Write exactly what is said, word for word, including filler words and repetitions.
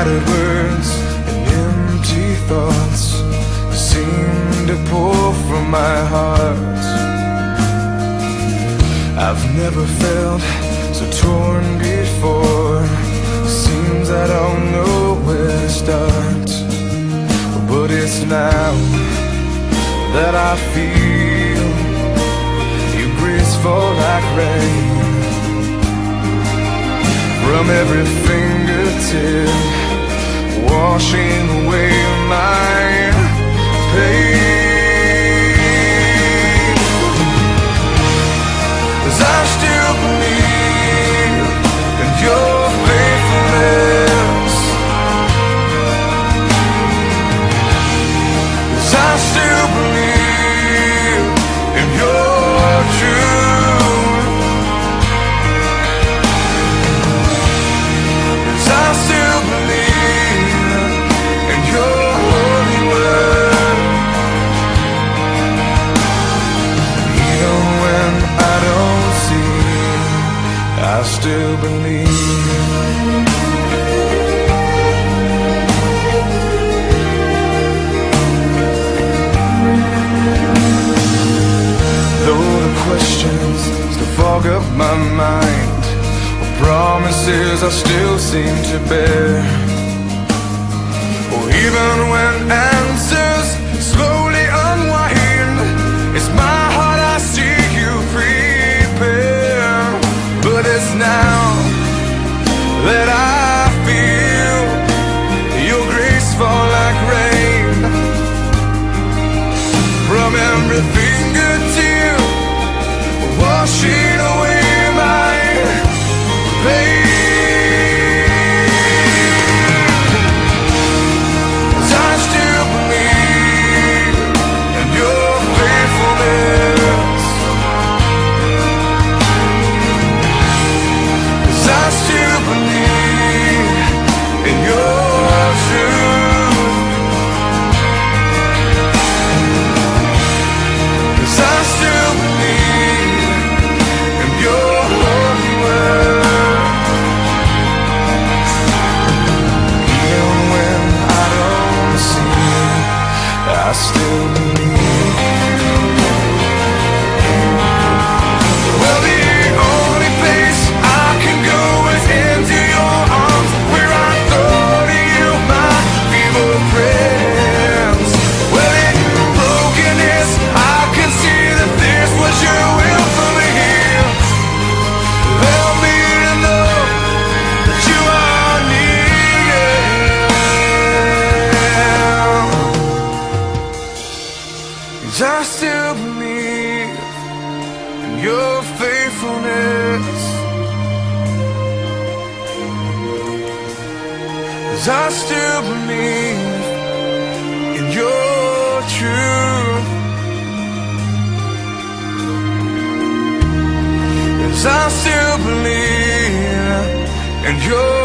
scattered words and empty thoughts seem to pour from my heart. I've never felt so torn before. Seems I don't know where to start, but it's now that I feel your grace fall like rain from every fingertip, washing away my pain. 'Cause I still believe in your faithfulness. 'Cause I still believe in your truth. 'Cause I still believe in your holy word. Even when I don't see, I still believe. Though the questions still fog up my mind, the promises I still seem to bear. Or even when answers slowly unwind, it's my heart I see you prepare. But it's now that I feel your grace fall like rain from every fingertip, washing away my pain. 'Cause I still believe in your faithfulness. 'Cause I still believe in your truth. 'Cause I still believe in your holy word. Even when I don't see, I still believe. Well, the only place I can go is into your arms, where I throw to you my feeble prayers. Well, in brokenness, I can see that this was your will for me. Help me to know that you are near. 'Cause I still believe in your faithfulness. 'Cause I still believe in your truth. 'Cause I still believe in your